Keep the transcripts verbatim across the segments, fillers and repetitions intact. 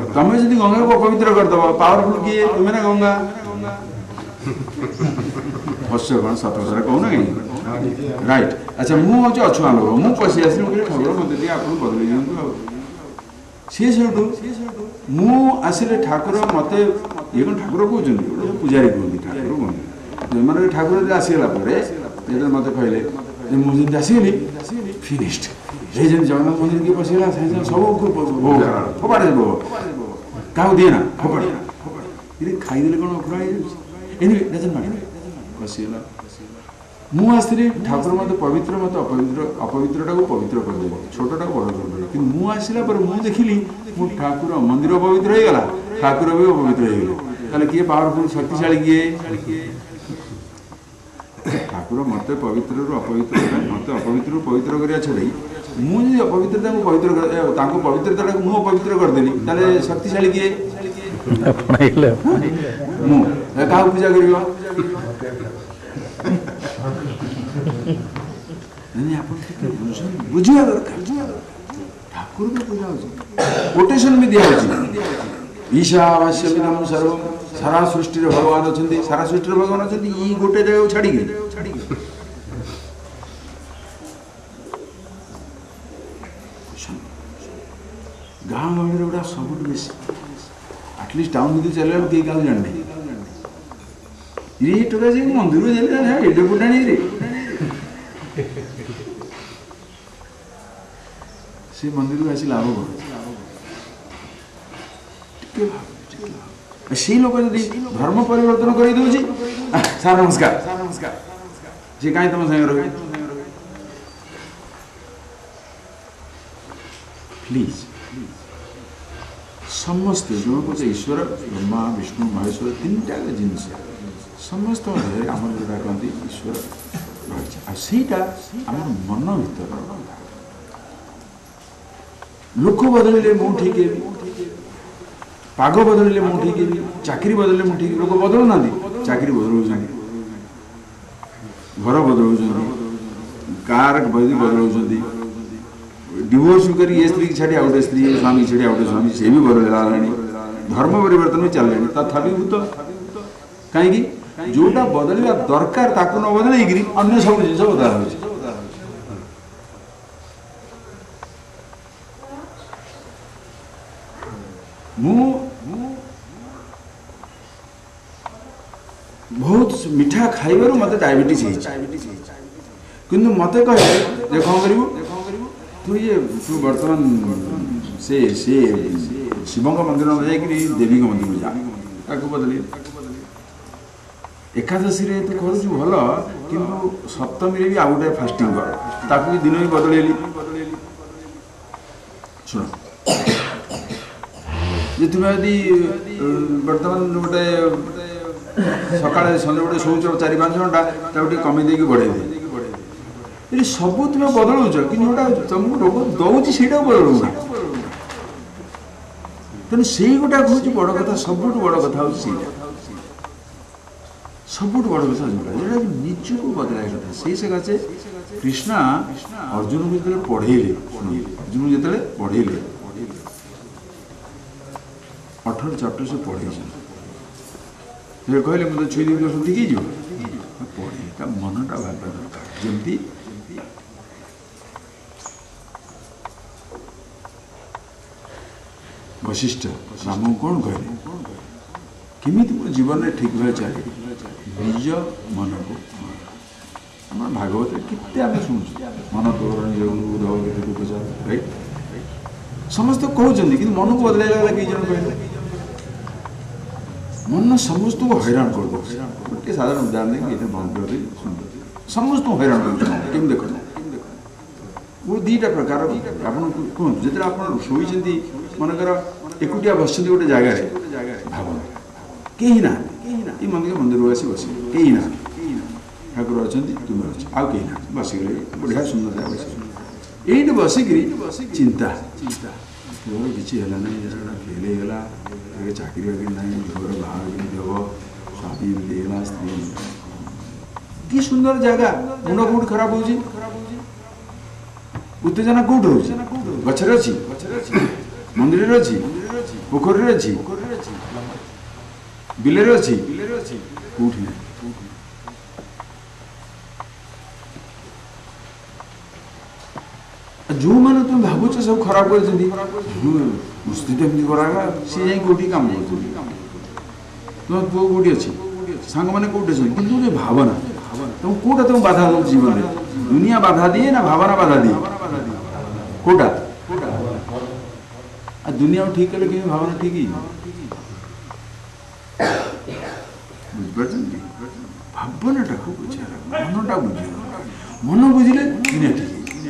तमें जब गंगा को अपवित्र करदेव पावरफुल किए तुम्हें ना गंगा हस कौन सत कथा कहूना कहीं राइट अच्छा मुझे अछुआ लोक मुझे पशि आसली ठाकुर मत दिए आप बदल दिखाँ सी से मुसिले ठाकुर मत ये कौन ठाकुर कहते पूजारी कहते ठाकुर कहते मैंने ठाकुर आसीगला जो मत कहले मुझे आसगली फिनिश्ड ये जगन्नाथ मंदिर की पशिगला सब भोग फोपाड़े भोग क्या दिए ना फोपाड़े ये खाईदे कौन अखुरा पशिगला मुझे ठाकुर मत पवित्र मत अपवित्र अपवित्रटा को पवित्र करदे छोटा बड़ कर कि मुझे मुझे देखिली मु ठाकुर मंदिर अपवित्र हो गला ठाकुर भी अपवित्र हो गले किए पावरफुल शक्तिशाली किए ठाकुर मत पवित्र अपवित्र मत अपवित्र पवित्र करवा छाड़ी मुझे अपवित्रता को पवित्र पवित्रता को मुझे अपवित्र करदेली शक्तिशाली किए क्या पूजा कर बुझा दरकार ठाकुर को पूजा कोटेशन में दिया ईशावास्यम सर्व सारा सृष्टि भगवान अच्छा सारा सृष्टि भगवान अच्छा गोटे जगह छाड़ी गाँ गहली गुड़ा सब बेस आटलिस्ट टाउन भी चले कई क्या जाने ये टोका से मंदिर जाए एडे फुटाणी रे से मंदिर को आसी लाभ से लोक जब धर्म परिवर्तन कर सार नमस्कार सी कहीं तुम संगे रही प्लीज समस्त जो कहते ईश्वर ब्रह्मा विष्णु महेश्वर तीन टाक जिनस समस्त आम जोटा कहते ईश्वर रही आम मन भर लोक बदलिले मु ठीक है पाग बदलिले मु ठीक है चाकरी बदलिले मु ठीक लोक बदलू ना चाकरी बदलू घर बदलू कार बदलू डिवोर्स कर ये स्त्री की छाड़ी आउटे स्त्री स्वामी छाड़ी आउटे स्वामी से भी बदल धर्म परिवर्तन भी चल तथापि तो कहीं जोटा बदलवा दरकार ताकू न बदल अन्य सब जिन बदला हो बहुत मीठा खाइबार मत डायबिटीज किंतु मत कहे देख कौन करू तू ये तू बर्तमान से से शिव मंदिर में जाकि देवी मंदिर में जा बदली एकादशी रे तू कर भल कि सप्तमी भी आउ गोटे फास्टिंग कर ताकू भी दिन भी बदलैली शुण जी तुम यदि बर्तमान गोटे सका सन्जे गोटे शौच चार पाँच घंटा ताकि कमे दे बढ़े दे ये सब तुम बदलाउच कि तुमको रोग दौर से बदलूना तेणु से गोटा हूँ बड़ कथा सब बड़ कथा हूँ सब बड़ कथा जो निज को बदल कथा से सकाशे कृष्णा अर्जुन को जो पढ़ेले अर्जुन को जो पढ़ेले अठारह चैप्टर से पढ़े कहले मतलब छुई देवी दर्शन ठीक है पढ़े मनटा भाव दरकार जमी वशिष्ठ राम कौन कहले किमी मो जीवन में ठीक भाव चले निज मन को आम भागवत केते आम शुणु मन तो राइट समस्त कहते कि मन को बदल कई जन कहले मन समस्त को हैरान कर गोटे साधारण उदाहरण देखे बंद कर समस्त हैरान कर देख वो दीटा प्रकार आप कहते जो आप शोई मनकर एकुटिया बस गोटे जगार भावना कहीं ना ये मंदिर मंदिर आसी बस कहीं ना ठाकुर अच्छा तुम्हें अच्छे आउ कहीं ना बसिगले बढ़िया सुंदर जगह बस ये बसिक चिंता किसी है ना फेल होगा चाकरी बाकरी ना झीवर बाहर देव स्वामी देगा स्त्री कि सुंदर जगह मुंड कौट खराब हो उत्तेजना कौट रोचे गचर अच्छी मंदिर अच्छी पोखरी अच्छी बिलरे अच्छी कौटी जो मैंने तुम भावुच सब खराब कर स्थित एमती कराला सी जाए कौटी काम कर तुम पुओ कौटी अच्छी सांग मैंने कौटे कि भावना तुम कौटा तुम बाधा दो जीवन में दुनिया बाधा दिए ना भावना बाधा दिए कौटा आ दुनिया ठीक कले कि भावना ठीक ही भावनाटा को बुझा मनटा बुझ मन बुझे दुनिया ठीक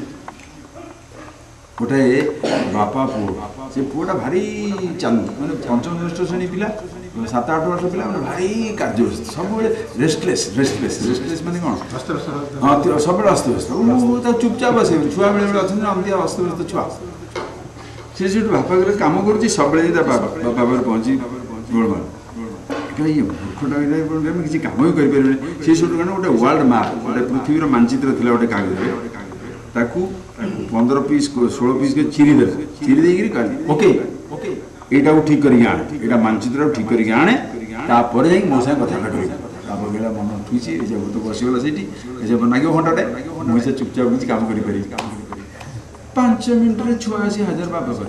गोटे बापा पुओ से पुओटा भारी चालू मैंने पंचम षष्ठ श्रेणी पिला सात आठ वर्ष पिला मैंने भारी कार्यव्यस्त सब रेस्टलेस रेस्टलेस रेस्टलेस माने कौन हाँ सब अस्त व्यस्त चुपचाप आसे छुआ बेले बेले अच्छा अमती अस्त व्यस्त छुआ से जो बापा गले कम कर सब बापा बापा पहुँची गोलमाल कहीं मूर्खटा किसी कम ही करें से सब गोटे वर्ल्ड मैप गोटे पृथ्वीर मानचित्र थी गोटे कागज ताकू पंद्रह पीस षोल पीस के चिरी दे चिरी देकर कहली ओके एटा को ठीक करिक आने एटा मानचित्र ठीक करिक आने तापर जाई मो संग कथा कटोई तापर गेला मन उठुची ए जब तो बसिगला सेठी ए जब नागियो घंटाटे मो से चुपचाप किछि काम करि पारि पाँच मिनट रे छुआ आसी हजार बाबा पर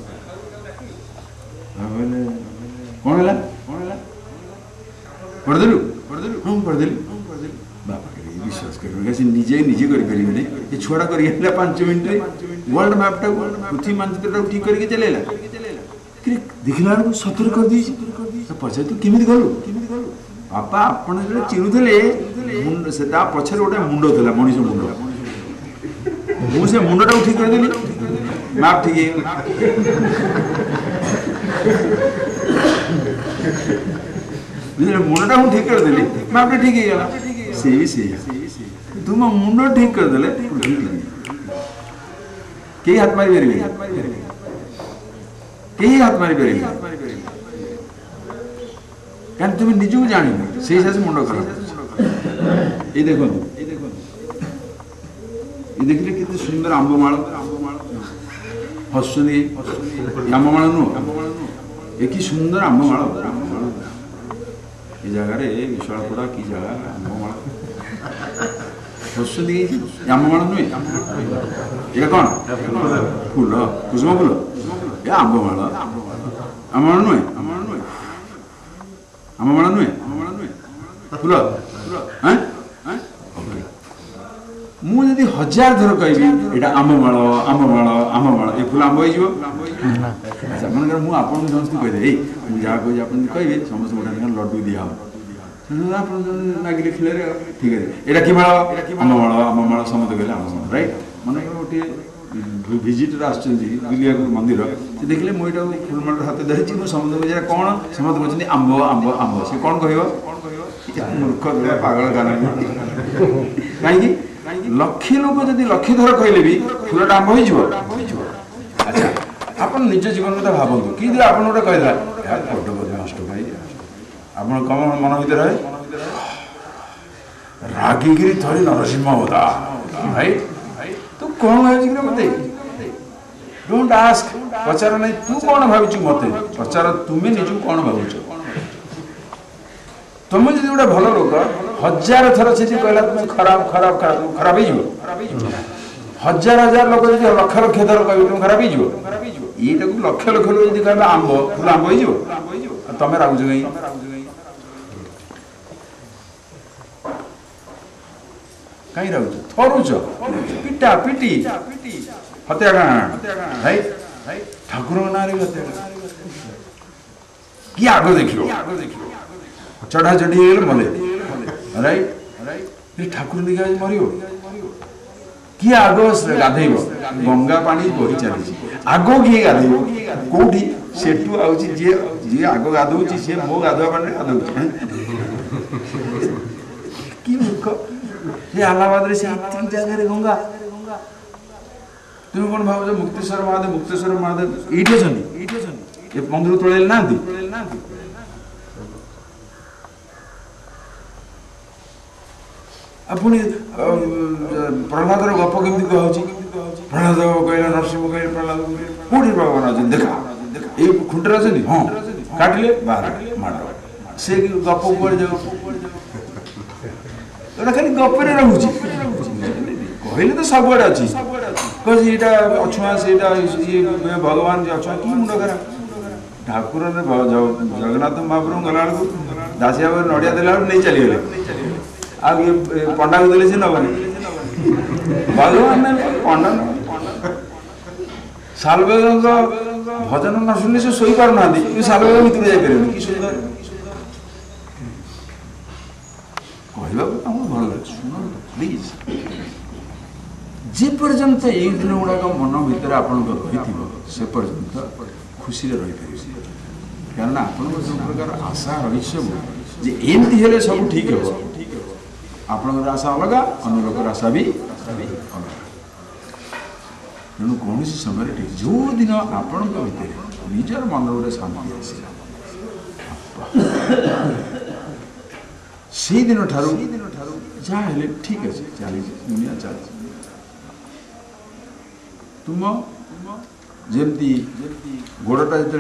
आबले कोन हला कोन हला पढ़ देलु पढ़ देलु हम पढ़ देलु बाबा विश्वास कर निजे निजे करें ये छुआ कर पांच मिनट वर्ल्ड मैपटा पृथ्वी मानचित्र ठीक करके चलेला देखला सतर कर दी पचार तू केमी गलु बापा आपण जो चिन्हुले से पछे गोटे मुंड था मनीष मुंड मुझे मुंडटा ठीक करदेली मैप ठीक मुंडटा ठीक करदेली मैपटा ठीक है से भी से तुम मुंड ठीक कर देले कई हाथ मारी पारे कई हाथ मारी पारे क्या तुम निज को जान से मुंड खराब ये देखो ये देखिए कितने सुंदर आंबमाल हसुनी आंबमाल नुह ये कि सुंदर आंबमाल ये जगह विशालपड़ा की जगह आंबमाल हसुनी आंबमाल नुहे ये कौन फूल कुसुम फूल ये आंबमाल आंबमाल नुहे आंबमाल नुहे फूल हाँ मुझे हजार थर कह आंबमाल आंबमाल आंबमाल ये फूल आंब हो मन मुझे समस्त कहीदे जहाँ कह कहे समस्त गोटे लड्डू दिया मागिले खिले ठीक है यहाँ कि माल आंबमाल आंबमाल समस्त कहले आंबमाल राइट मन गोटे भिजिटर आलिया मंदिर से देखिए मुझे फुलमाल हाथ धरी समस्त बजारे कौन समस्त कहते आंब आंब आंब से कौन कह मूर्ख पागल गाना कहीं लक्षे लोक जब लक्षे थर कहले भी फूलटा आंब हो अच्छा आप निज जीवन कथा भावतु कि आप गोटे कहला यार फोटो बोध नष्ट कर आप कम मन भर रागिकी थरी नरसिंह होता राइट तू कौन भाई मत डोंट आस्क पचार नहीं तू कौन भावुच मत पचार तुम्हें निज कौन भावुच तुम जो गोटे भल लोक हजार थर से कहला तुम खराब खराब खराब हो हजार हजार लोग लक्ष लक्ष थर कह तुम खराब हो ये लक्ष लक्ष लोग जब कह आंब फूल आंब हो तुम रागुच कहीं कहीं रागुच थरुच पिटा पिटी हत्याकांड ठाकुर ना कि आग देख चढ़ा चढ़ी मले राइट ठाकुर देखा मर किए आग गाधेब गंगा पानी बही चली आग किए गाधेब कौटी सेठू आउची जी जी आग गाधौची सी मो गाधुआ पानी गाधौची कि मूर्ख ये आलाबाद रे तीन जगह गंगा तुम कौन भाव मुक्तेश्वर महादेव मुक्तेश्वर महादेव ये ये मंदिर तोड़े ना पुणी प्रहलाद गप केमी कह प्रहलाद कहला नरसिंह कहले प्रहलाद कौटी भगवान अच्छे देखा ये खुंटर अच्छी हाँ काटिले बाहर माड़ से गप कुआड़े जाओ एटा खाली गपरे रोचे कहले तो सबुआड़े अच्छी कहे अछुआ से भगवान अछुआ कि मुंड खराब ठाकुर जगन्नाथ महाप्रभु गला दासिया नड़िया देला नहीं चलीगले आ पंडा को देले से नबनी भगवान पंडा सालवेग भजन न शुणिले से शोई पार ना सालवेग भितर जापर कि सुंदर कहवा भल लगे शुण प्लीज जे पर्यंत ये दिन गुड़ाक मन भितर आप से पर्यंत खुशी रही कारण आप जो प्रकार आशा रही सब जे एमती हेले सब ठीक हे आपणकर आशा अलग अन्य लोकर आशा भी अलग तेणु कौन समय ठीक जो दिन आपण भितर निजर मन गोटे शांति आसला से दिन ठारू जहाँ हेले ठीक अच्छे चली दुनिया चली तुम जमती गोड़टा जो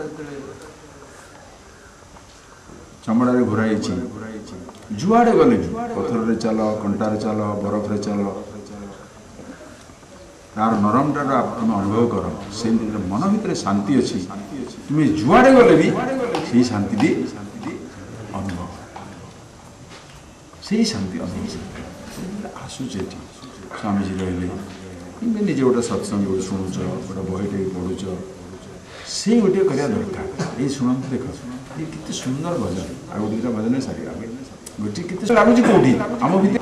चमड़ा घोराई जुआड़े गले पथर चल कंटार चल बरफ चल तार नरमटा तुम अनुभव कर से मन भितर शांति अच्छी तुम्हें जुआड़े गले भी से शांति भी अनुभव से शांति अनुभव आसूचे स्वामीजी रही निजे गोटे सत्संग गोटे शुणुच गोटे बहीटे पढ़ुच से गोटे करवा दरकार ये शुणु देख ये कितने सुंदर भजन आ गोटे भजन सारी गोटे कितने लगुच कौटी आम भर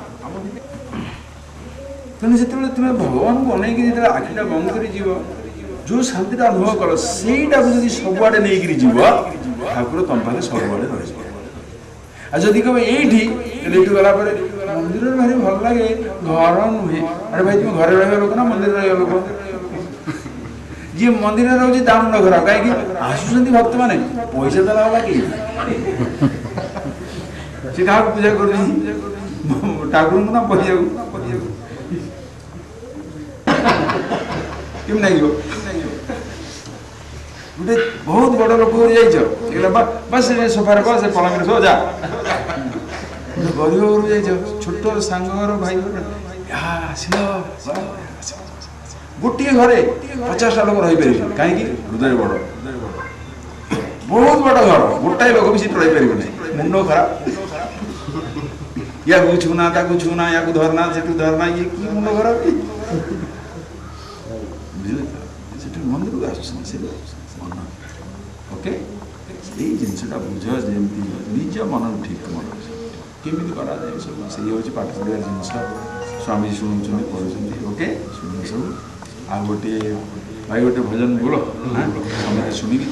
तेणु से तुम्हें भगवान को अनेक जो आखिटा बंद कर जो शांति अनुभव कर सहीटा को जब सबुआड़े नहीं जीव ठाकुर तुम पाखे सबुआड़े रही जदि कहे ये गला मंदिर भारी भल लगे घर नुहे अरे भाई तुम घर रहा लोक ना मंदिर रहा लोक जी मंदिर रोचे ता मुंड खराब कहीं आसुँच भक्त मैंने पैसा देला वाला कि क्या पूजा कर ठाकुर को ना पैसा कम लगे गोटे बहुत बड़ लोक बस सोफार बस पलंग सो जा गरीब घर जा छोट सांगर भाई गोटे घरे पचासटा लोक रही पारे कहीं हृदय बड़ बहुत बड़ घर गोटाए लोक भी सीट रही पारे मुंड खराब या छूना ताकू छूना या धरना से धरना ये कि मुंड खराब मंदिर को आस ओके ये जिनसा बुझ जमी निज मन ठीक मन केमी करा सब से हूँ पाठ पढ़ा जिनस स्वामी शुणुं पढ़ुं ओके शुण सब आ गोटे भाई गोटे भजन बोल समझे शुणिकी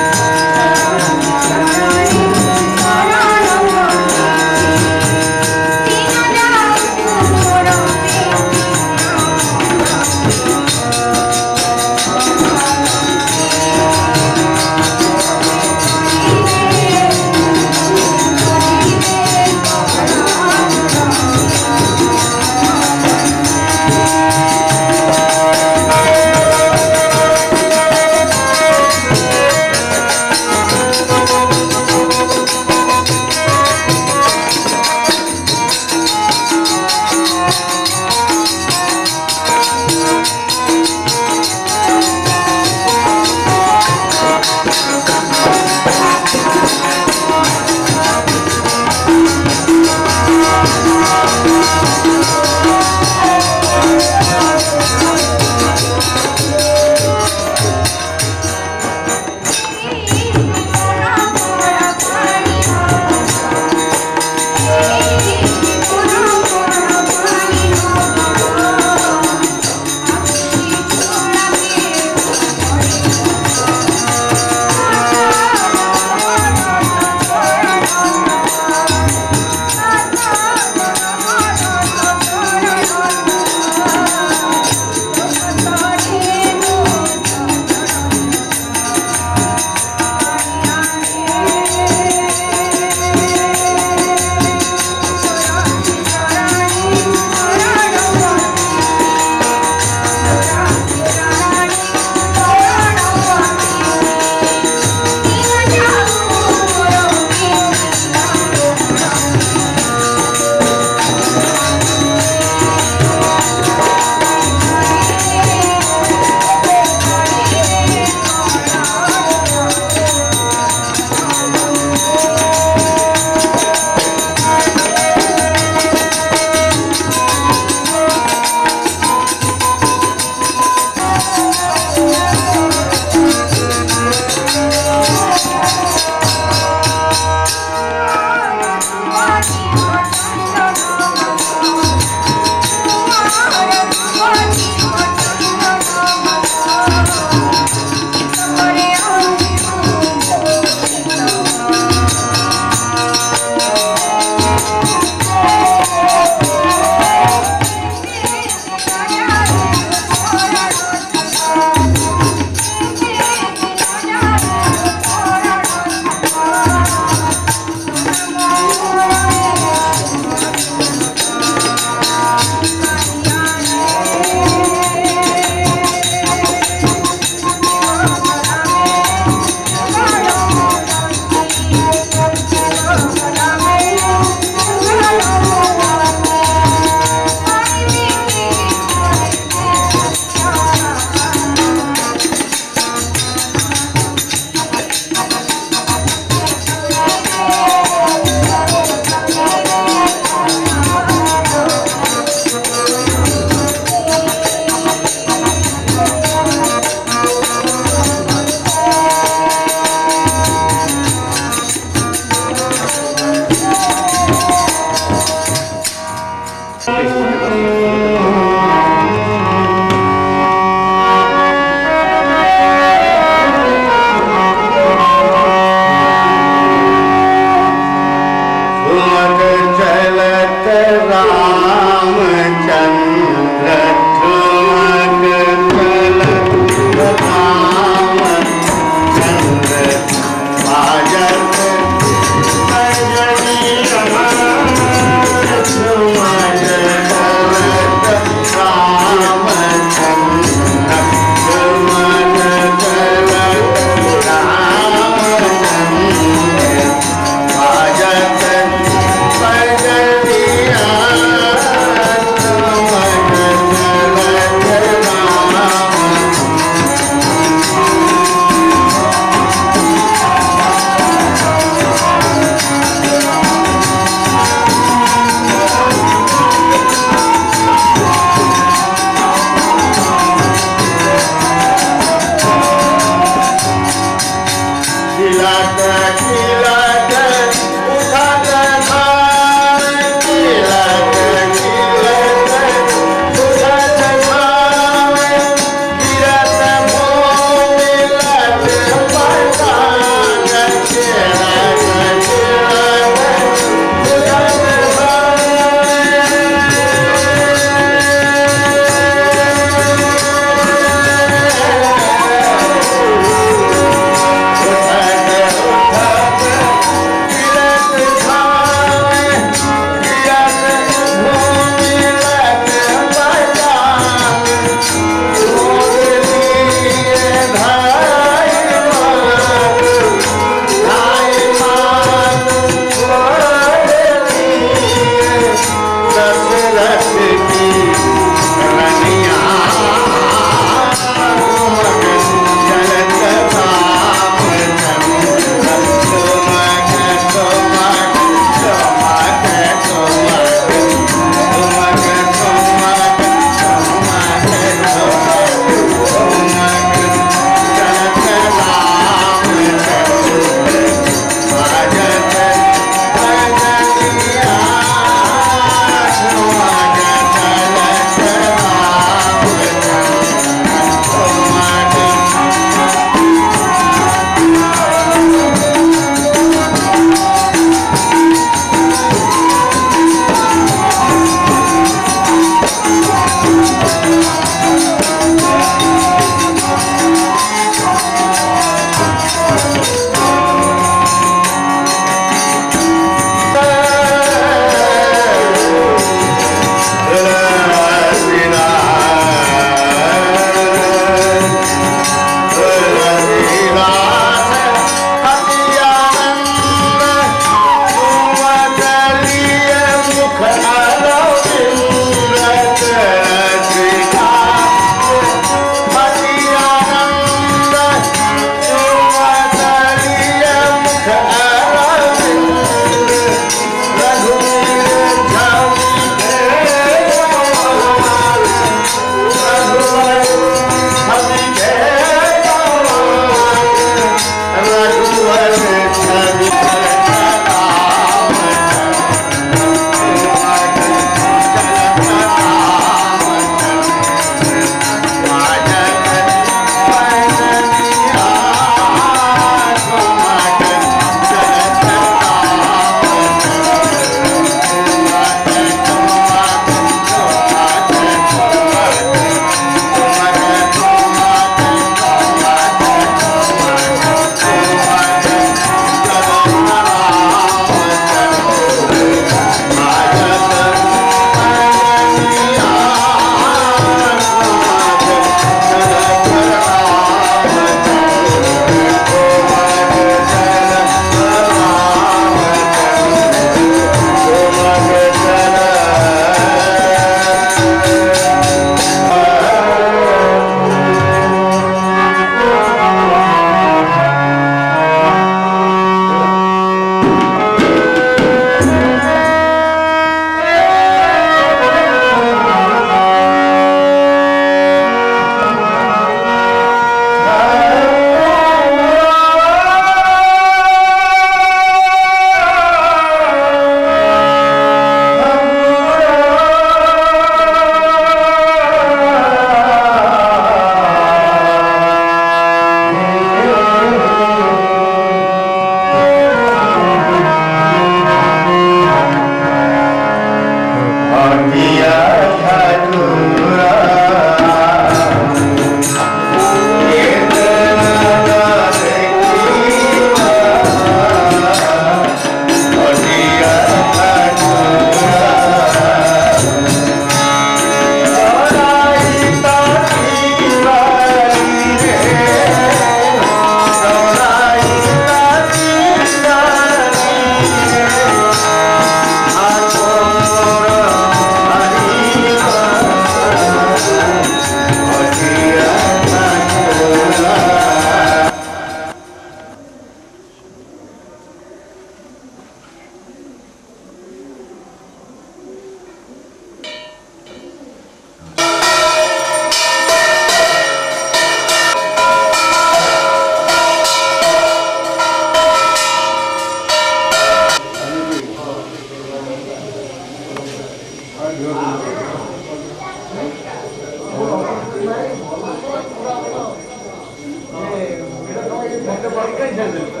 ମୋତେ ପରୀକ୍ଷା ଛାଡ଼ିଦେଲି